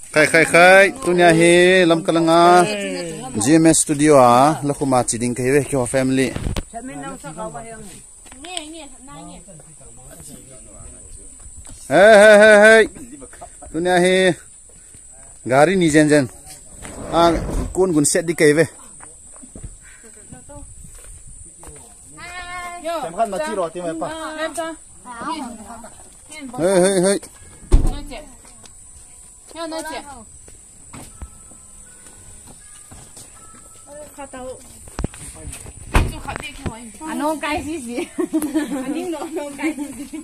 Khai tunya hi lam kalanga GMS studio a lakuma chiding kai ve kyo family hey tunya hi gari ni jen a kun gun set di kai ve kan ma chi ro ti mai pa hey nói chuyện nó cay gì anh nó cay gì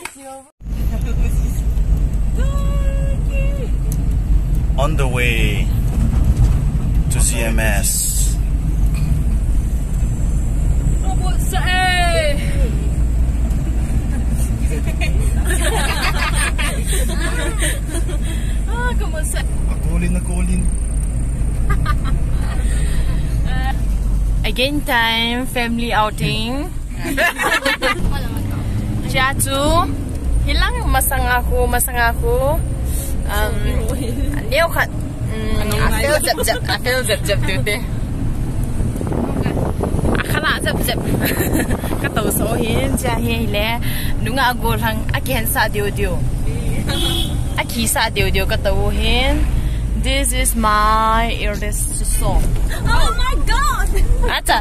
on the way to GMS. Colin. Again time family outing. Jatu hilang masang aku. Dia kat afil zap tu deh. Akala zap. Kata usohin jahe le nunga agorang akihan sa dio. Aki sa dio kata uhin. This is my eldest son. Oh my God! Acha.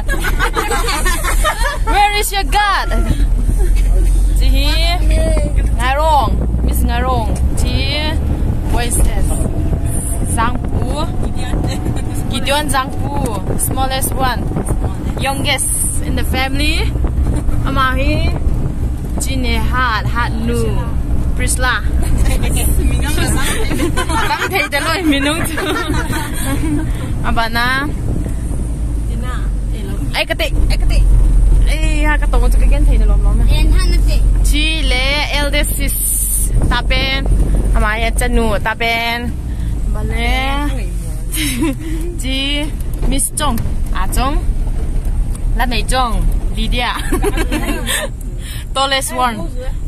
Where is your God? Ji Ngarong, Miss Ngarong. Ji voice is Zangpu. Gideon Zangpu, smallest one, youngest in the family. Amahi Jine Hat Nu Prisla. Bang thấy tới rồi mình nung chứ. Bạn na. Ai cái tị. Ê ha cái tông cho cái thấy nó lắm. Chi lệ eldest sis tapen. Amaya chanu tapen. Bale. Chi Miss Chong. Chong. Là này Chong. Lydia. Tallest one.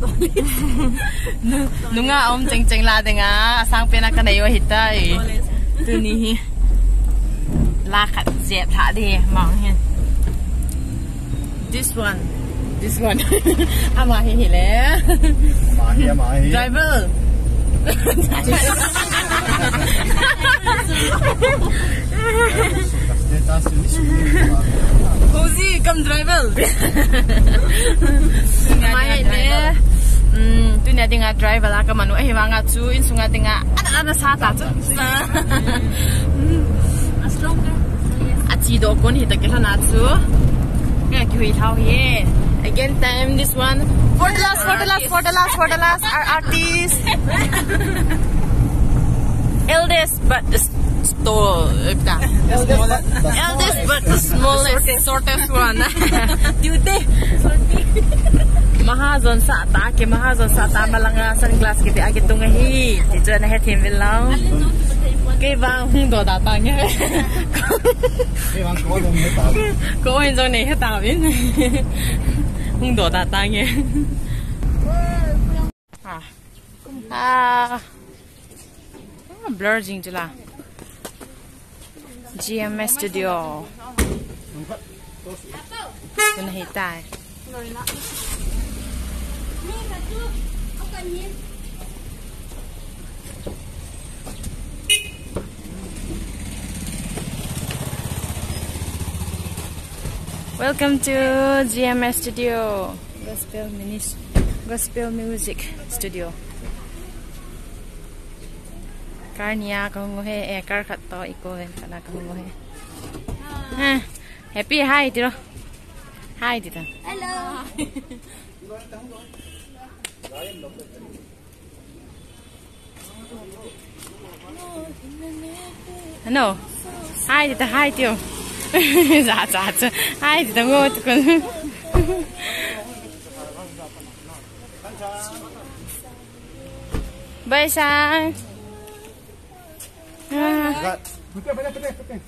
Nunga cheng la denga sang pena kana yo hitai. Tu ni la khat jep tha de mang hen. This one. Ama hi le. Amahi. Driver. Hozi come driver. Mai le tu nya dinga driver la ka manu ai wanga chu in sunga dinga ana sa ta chu astronger achi do kon hi ta ke na chu ke ki thau ye again time this one for the last our artist eldest but eldest but the smallest shortest one. Mahazon sa ta malanga sunglass kiti agi tunga hi ti chana he thim vilau ke bang hung do da ta nya Ke bang ko dong he ta ko hin zo ne he ta bin hung do da ta nya blur jing chula GMS studio kun hi tai Welcome to GMS studio, gospel music studio. Karnia kung he kar khat to iko len kana kung he. Happy hi tiro. Hi tita. Hello. No. Hi tita, hi tio. Dạ. Hi tita ngô con. Bye sang. Putih.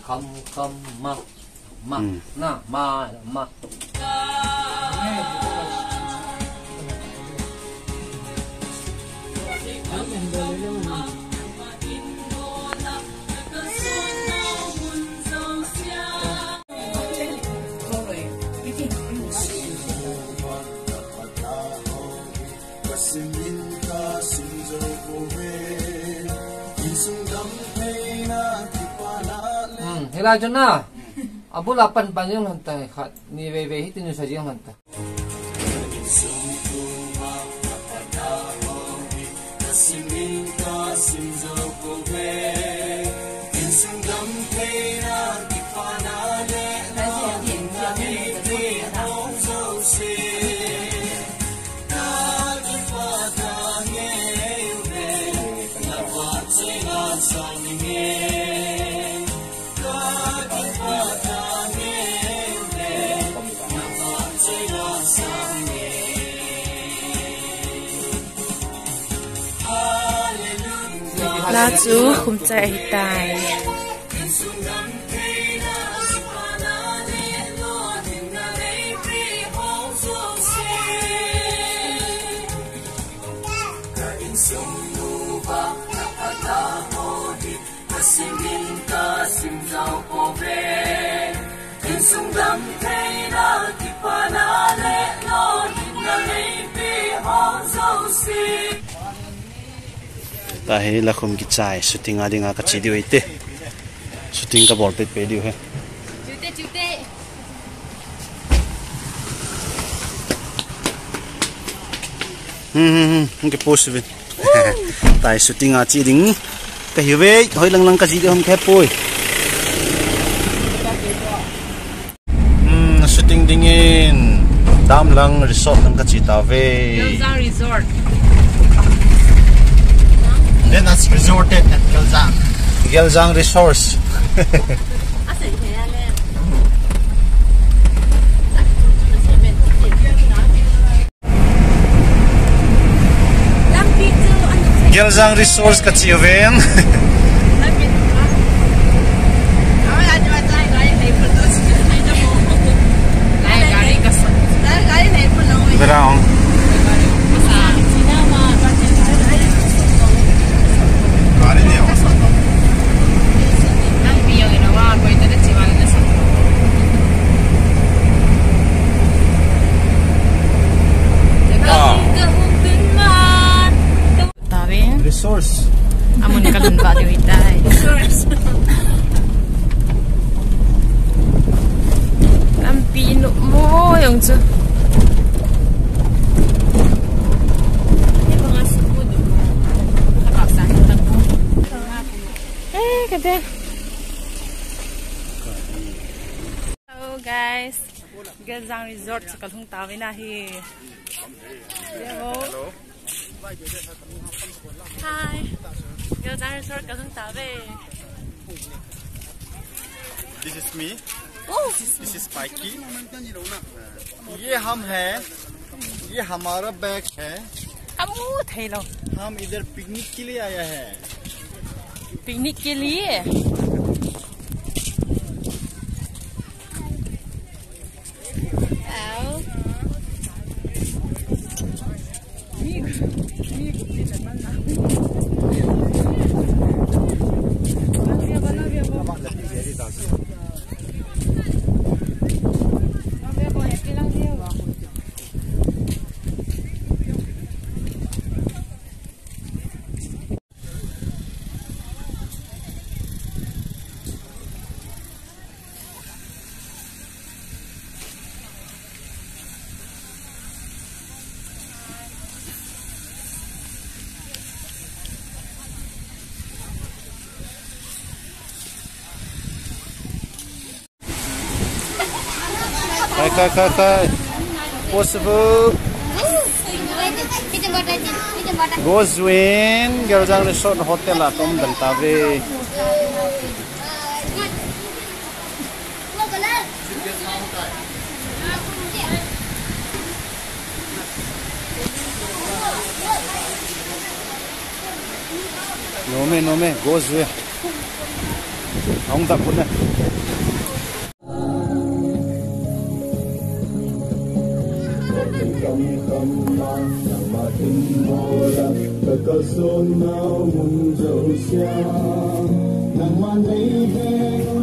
ma na ma hela jona abu 8 panjang hantai khat ni ve hitin sajang hantai lá chú không chạy tài ta he la khum ki chai shooting adinga ka chi diu ite shooting ka ball pe diu he cái post về tại shooting à chi đỉnh cái hiểu về hơi lăng cái gì đó không khép bôi shooting đỉnh in đam lăng resort lăng cái gì ta về Geljang resort then that's resorted at Geljang resource Geljang resource ka chi ven berang resource amon kalun ba di witai lampino mo yung chu kade hello guys Geljang resort sa kalung tawi na hi hello Hi, Geljang resort kalung tawi. this is me Oh, this is Spiky ये हम हैं ये हमारा बैग है kamu thai lo. हम इधर पिकनिक के लिए आया है पिकनिक के लिए Kai possible goes win Geljang resort hotel atom dan tabe no me goes win Ông tập quân này. Hãy subscribe cho kênh Ghiền Mì Gõ để không bỏ lỡ những video hấp dẫn.